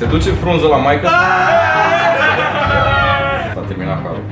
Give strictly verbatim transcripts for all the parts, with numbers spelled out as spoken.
Se duce frunză la maică. S-a terminat calul.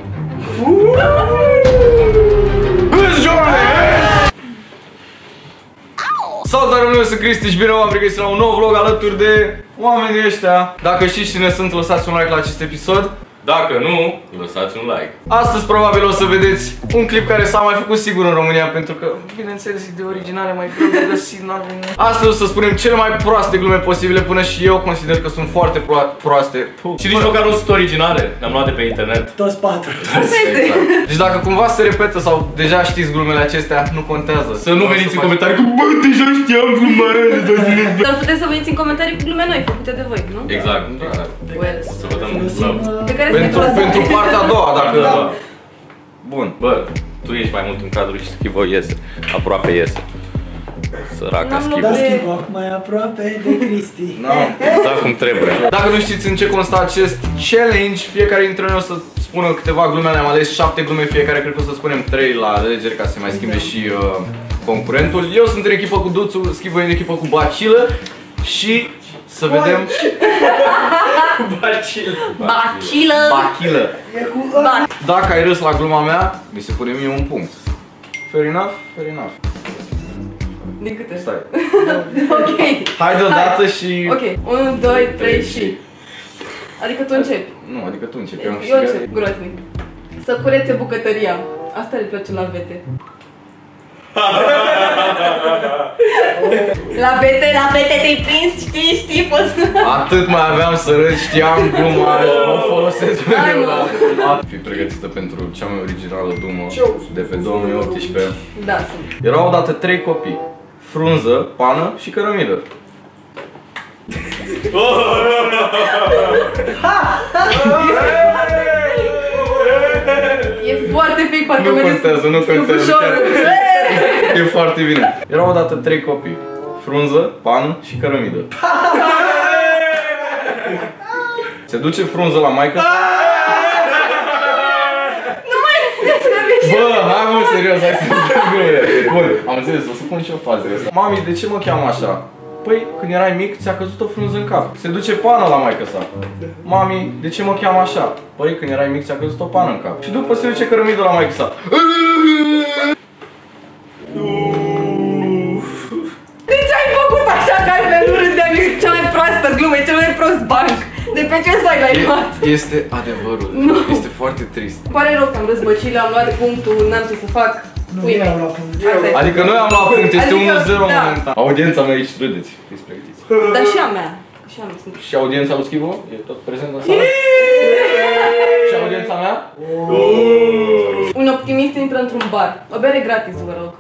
Salutare, eu sunt Cristi și bine v-am regăsit la un nou vlog alături de oamenii ăștia. Dacă știți cine sunt, lăsați un like la acest episod. Dacă nu, lăsați un like. Astăzi probabil o să vedeți un clip care s-a mai făcut sigur în România, pentru că, bineînțeles, de originale mai greu de găsit, n-ar veni. Astăzi o să spunem cele mai proaste glume posibile, până și eu consider că sunt foarte pro proaste. Puh. Și nici măcar nu sunt originale, le-am luat de pe internet. Toți patru. Exact. Deci dacă cumva se repetă sau deja știți glumele acestea, nu contează. Să nu veniți în comentarii cu bă, deja știam gluma aia. Dar puteți să veniți în comentarii cu glume noi, făcute de voi, nu? Exact, exact. Well. Să vă dăm un love. Pe care Pentru, pentru partea a doua, dacă... Da. Bun. Bă, tu ești mai mult în cadru și Schivo iese. Aproape iese. Săraca Schivo. Da, Schivo, mai aproape de Cristi. No. Exact cum trebuie. Dacă nu știți în ce constă acest challenge, fiecare dintre noi o să spună câteva glume, ne-am ales șapte glume, fiecare cred că o să spunem trei la alegeri ca să se mai schimbe și uh, concurentul. Eu sunt în echipă cu Duțu, Schivo e în echipă cu Bacilă și să vedem... Bacilă. Bacilă! Bachilă. Ba Dacă ai râs la gluma mea, mi se pune mie un punct. Fair enough? Fair enough. Din câte? Stai. Ok. Hai deodată și... Ok. unu, doi, trei și... Adică tu începi. Nu, adică tu începi. Eu, Eu încep, groaznic. Să curețe bucătăria. Asta le place la vete. La vete, la vete te-ai prins, știi, știi, poți... Atât mai aveam să râd, știam gluma și o folosesc mereu la... Fii pregătită pentru cea mai originală glumă de pe două mii optsprezece. Da, sunt. Erau odată trei copii. Frunză, pană și cărămidă. E foarte fake, parcă Nu vedeți contează, nu contează. ușor. E foarte bine. Erau odată trei copii. Frunză, pană și cărămidă. Se duce frunză la maică. Bă, hai mă, serios, hai să zic glumele. Bun, am înțeles, o să pun și o fază asta. Mami, de ce mă cheamă așa? Păi, când erai mic, ți-a căzut o frunză în cap. Se duce pană la maică sa. Mami, de ce mă cheamă așa? Păi, când erai mic, ți-a căzut o pană în cap. Și după se duce cărămidă la maică sa. De ce ai făcut așa, că ai pe râdeam? E cea mai proastă glumă, e cel mai prost banc. De pe ce site l-ai luat? Este adevărul. Nu. Este foarte trist. Îmi pare rău că am răzbăcit, am luat punctul, n-am ce să fac. Nu, Pui eu mei. am luat punct. Asta e. Adică noi am luat punct, este Adică, unu zero da. momentan. Audiența mea aici, râdeți, fiți pregătiți. Dar și a mea. Și a mea sunt. Și audiența lui Schivo? E tot prezent în sală? Și audiența mea? Un optimist intră într-un bar. O bere gratis, vă rog.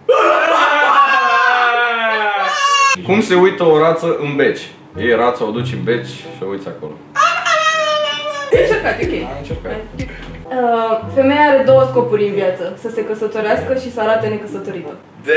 Cum se uită o rață în beci? Ei rața o duci în beci și o uiți acolo. E încercat, e ok. Am încercat. Uh, femeia are două scopuri în viață. Să se căsătorească și să arate necăsătorită.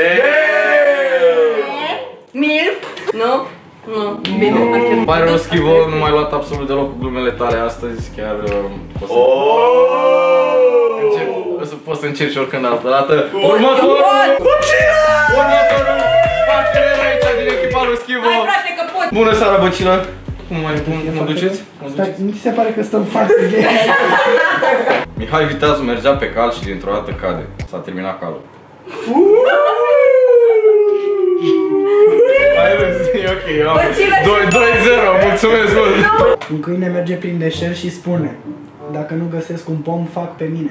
Milf? Nu? Nu. Bine, am Îmi pare rău, Schivo, nu m-ai luat absolut deloc cu glumele tale astăzi. Chiar uh, o să... Încep, o să poți să încerci oricând altă dată. Următorul! Următorul! Partener aici din echipa lui Schivo. Hai, frate, că pot! Bună seara, Băcilă! Cum mai cum, mă duceți? Mă Stai, duceți? mi se pare că stăm foarte gay. Mihai Viteazu mergea pe cal și dintr-o dată cade. S-a terminat calul. Hai râs, e ok, eu am doi zero, mulțumesc mult! Un câine merge prin deșert și spune: dacă nu găsesc un pom, fac pe mine.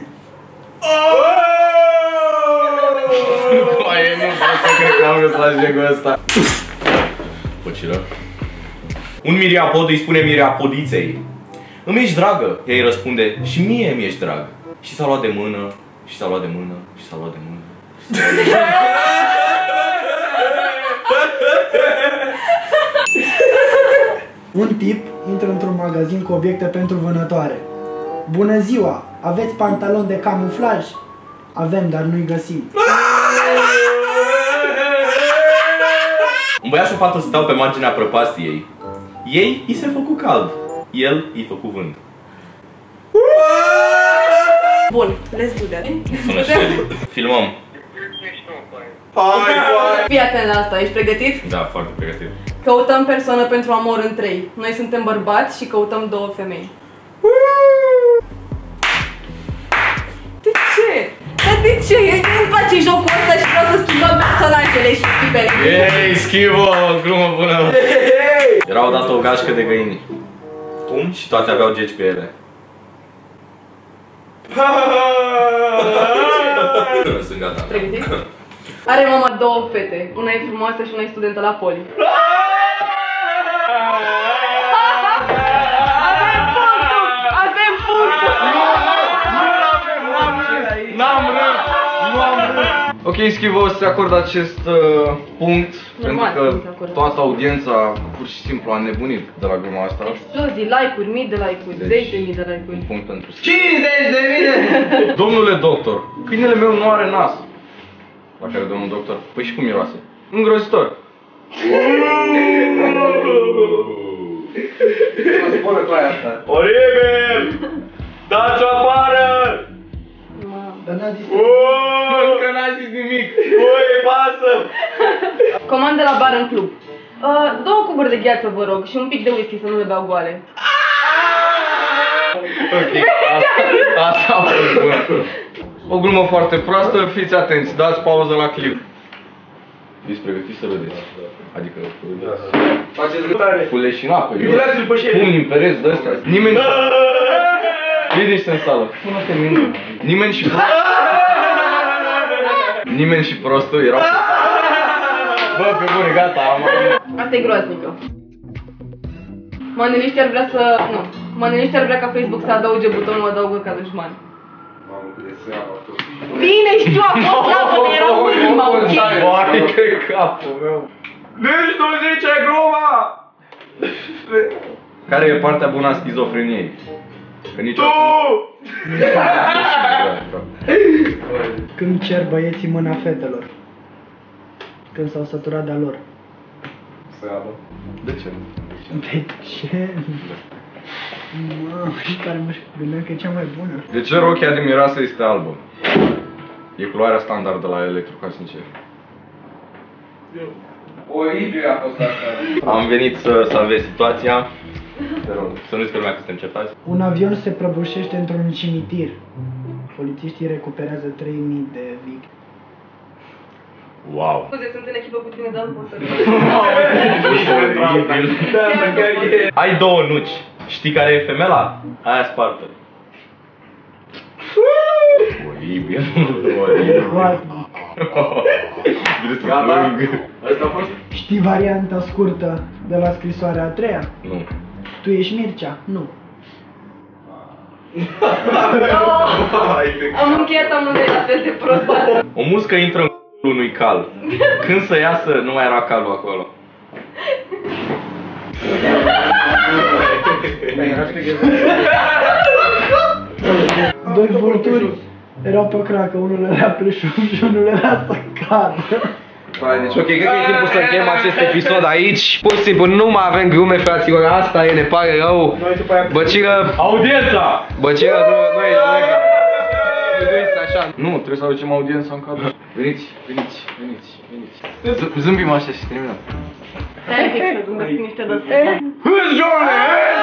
Mai e, nu pot să cred că am râs la jegul ăsta. Băcilă. Un miriapod îi spune miriapodiței: îmi ești dragă? Ea îi răspunde: și mie mi ești drag. Și s-a luat de mână, și s-a luat de mână, și s-a luat de mână. Un tip intră într-un magazin cu obiecte pentru vânătoare. Bună ziua! Aveți pantaloni de camuflaj? Avem, dar nu-i găsim. Un băiat și o fată stau pe marginea prăpastiei. Ei i se făcu cald, el i făcu vânt. Bun, let's do that. Sună și filmăm. Hai, hai! Fii atent la asta, ești pregătit? Da, foarte pregătit. Căutăm persoană pentru amor în trei. Noi suntem bărbați și căutăm două femei. De ce? Dar de ce? Îmi place jocul ăsta și vreau să schimbăm personajele și tipele. Ei, schimbă, glumă bună. Era odată o gașcă de găini. Cum? Și toate aveau geci pe ele. Sunt gata. Pregătiți? Are mama două fete. Una e frumoasă și una e studentă la poli. Avem punctul! N-am râs! Nu am râs! Ok, Schivo, o să-ți acord acest uh, punct. Normal, pentru cum se că acordă. toată audiența pur și simplu a nebunit de la gluma asta. Explozii, like-uri, mii de like-uri, Deci, zeci de mii de Un like-uri. punct pentru Schivo. cincizeci de mii de... Domnule doctor, câinele meu nu are nas. La care domnul doctor, păi și cum miroase? Îngrozitor. Oribil! Dați-o afară! Dar n-a zis... Încă n-a zis nimic. Ui, pasă! Comandă la bar în club. Uh, două cuburi de gheață, vă rog, și un pic de whisky să nu le beau goale. Ok, asta, asta a fost bună. O glumă foarte proastă, fiți atenți, dați pauză la clip. Fiți pregătiți să vedeți. Adică, Faceți cu leși în apă, eu, Uitați-l pe șef. pumni în pereți de ăstea. Nimeni... Liniște în sală. Pune-te mine. Nimeni și prostul. Nimeni și prostul erau... Bă, pe bune, gata, am... Asta e groaznică. Maneliștii ar vrea să... Nu. Maneliștii ar vrea ca Facebook să adauge butonul adaugă ca dușman. Bine, știu, a fost capul, era ultima, ok? Vai de capul meu. Nici nu zice gluma! Care e partea bună a schizofreniei? Că nici Tu! Când cer băieții mâna fetelor. Când s-au săturat de-a lor. De ce? De ce? Mă, și care mă gândeam că e cea mai bună. De ce rochia de mireasă este albă? E culoarea standard de la electrocasnice. Oribil a fost asta. Am venit să salvez situația. Te rog, să nu zic lumea că suntem certați. Un avion se prăbușește într-un cimitir. Polițiștii recuperează trei mii de victime. Wow. Scuze, sunt în echipă cu tine, dar nu pot să... Ai două nuci. Știi care e femela? Aia spartă. Oribil. Oribil. Gata? Asta a fost? Știi varianta scurtă de la scrisoarea a treia? Nu. Tu ești Mircea? Nu. Am încheiat amândoi la fel de prost. O muscă intră în c***ul unui cal. Când să iasă, nu mai era calul acolo. Doi vulturi erau pe cracă, unul era pleșug și unul era să cadă. Deci ok, cred că e timpul să încheiem acest episod aici. Pur și simplu nu mai avem glume, fraților, asta e, ne pare rău. Băciră, Audiența! băciră, nu, nu e, nu e. Vedeți așa. Nu, trebuie să aducem audiența în cadru. Veniți, veniți, veniți, veniți. Z- Zâmbim așa și terminăm. Stai un pic să zâmbesc niște de-astea. Hâți, Johnny!